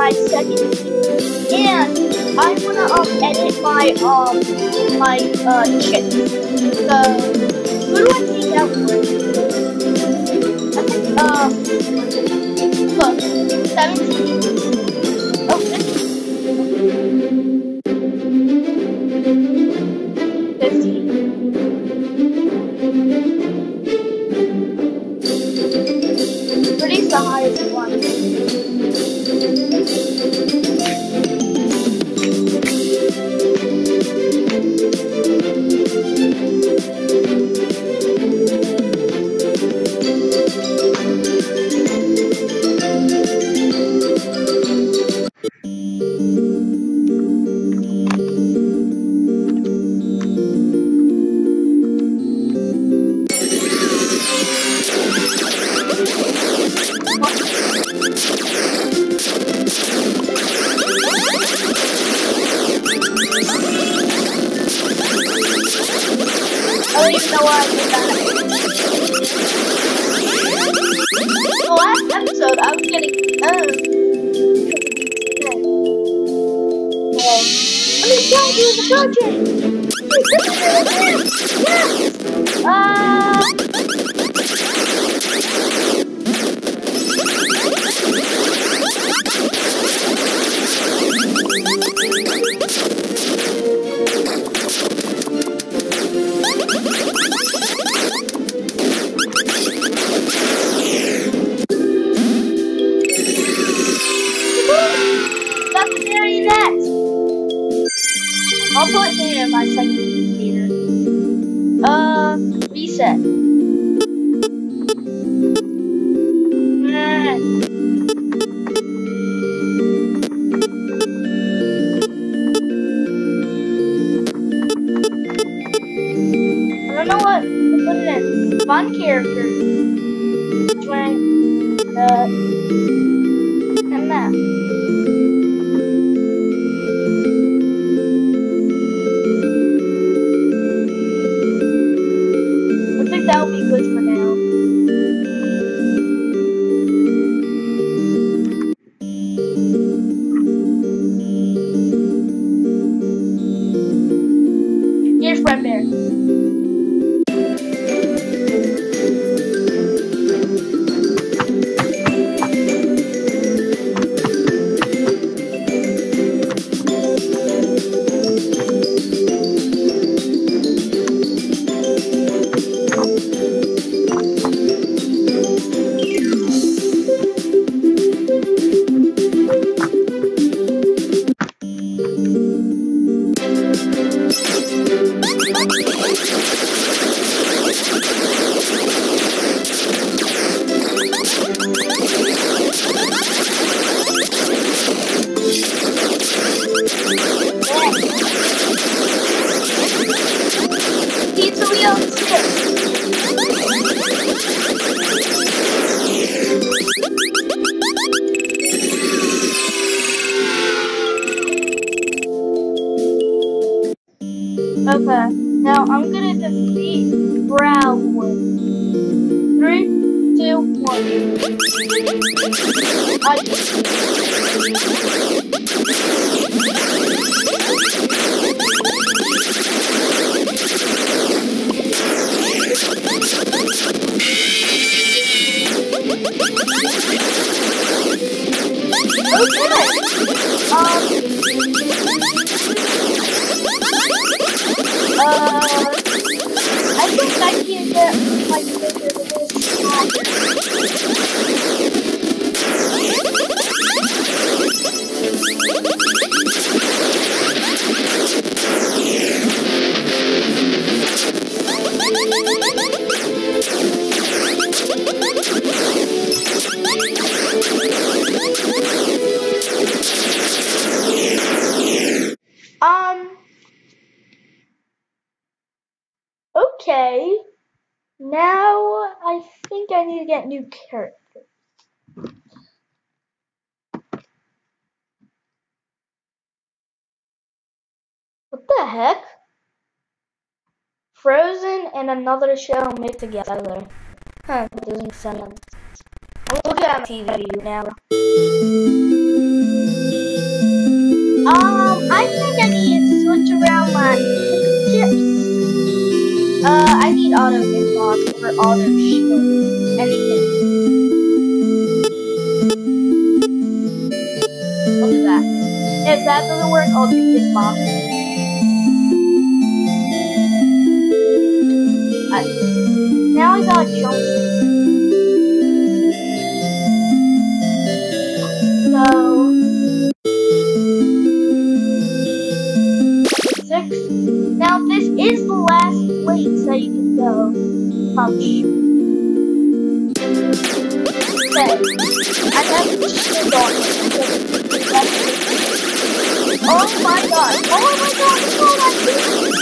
my second video, and I wanna edit my chick. So who do I hang out with? I think look, 17. Oh, 15. Pretty the highest one. I don't even know why I did that. The last episode, I was getting let me tell you the project. That's very next. I'll put him in my second computer. Reset. I don't know what to put it in. Fun character. Join and that. I think that will be good for now. Here's Fred Bear. Pizza wheel stick. Okay, now I'm gonna defeat Browwood. 3, 2, 1. I think I can get like okay, now I think I need to get new characters. What the heck? Frozen and another show made together. Huh, that doesn't make sense. I'm looking at my TV now. I think I need to switch around my chips. I need auto hitbox or auto shield. Anything. I'll do that. If that doesn't work, I'll do hitbox. Now I got jump. So 6. Now this is the last place that you can go. Punch. Okay. I have the shield on. Oh my god. Oh my god. Oh my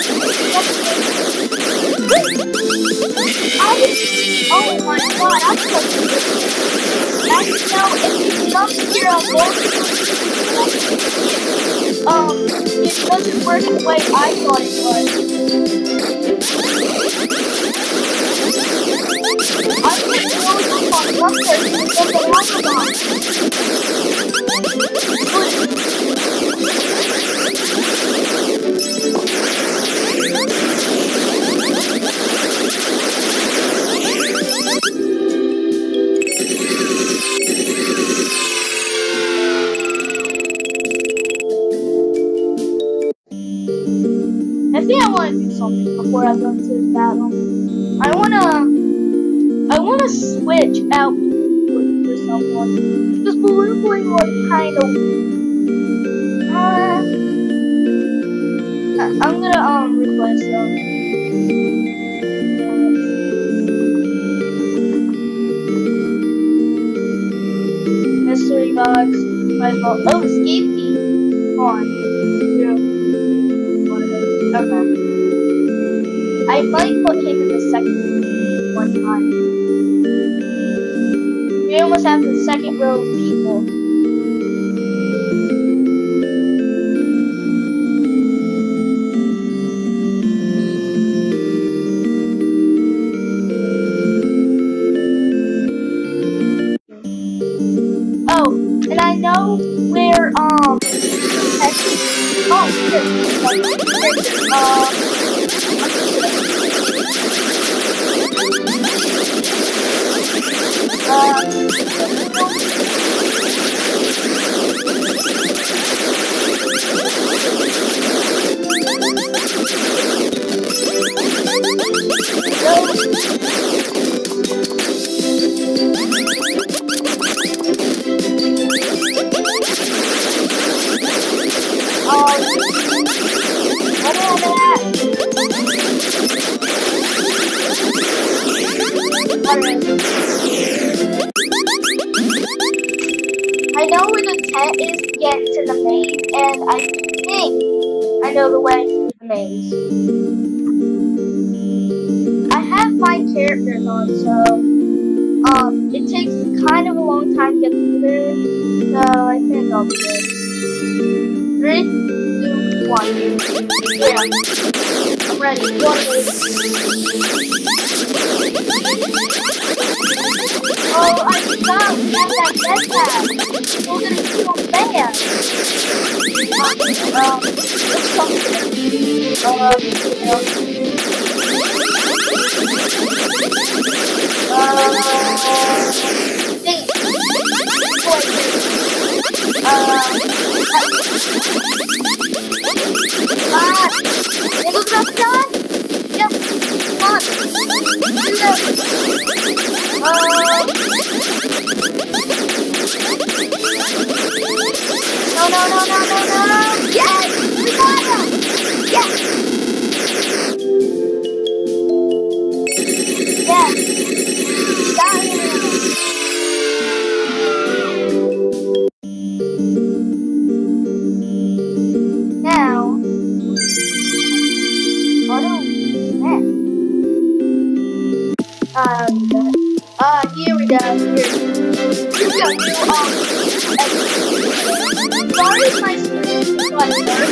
oh my god, I'm so that's now if you jump here on both it doesn't work the way I thought it was. I put the on one person and then the other one. I think I want to do something before I go into this battle. I wanna switch out Blue for someone. Because Blue Boy was kind of. I'm gonna replace them. Mystery box. Might as well. Oh, escape key. Come on. Okay. I might put him in the second one time. We almost have the second row of people. Oh, and I know where I know where the tent is to get to the maze, and I think I know the way to the maze. I have my characters on, so it takes kind of a long time to get through there, so I think I'll do it. 3, 2, 1. Yeah. I'm ready. 1, oh, I forgot we have that jetpack. We're gonna keep on bad. It was done? Yep. Come on. No. Yes! We got him! Yes! Yes! Got him! Now, auto net. Here we go. Here we go. Sorry, my screen got dark.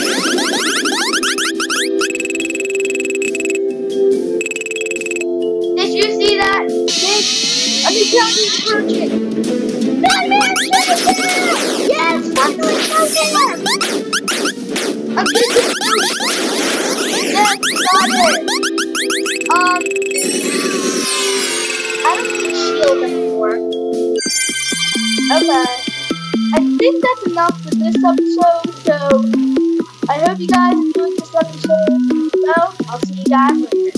Did you see that? Let me tell you, virgin. Batman, yes, I'm doing so good. I'm doing good. Yes, got it. I don't need shield anymore. Okay. I think that's enough for this episode, so I hope you guys enjoyed this episode. So, I'll see you guys later.